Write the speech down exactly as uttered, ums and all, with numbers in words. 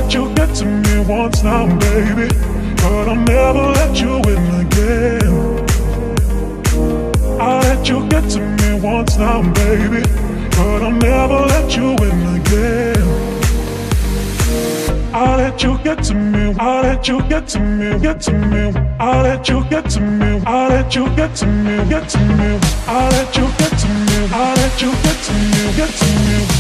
let you get to me once now, baby, but I'll never let you in again. I'll let you get to me once now, baby, but I'll never let you in again. I'll let you get to me, I'll let you get to me, get to me. I'll let you get to me, I'll let you get to me, get to me. I'll let you get to me, I'll let you get to me, get to me.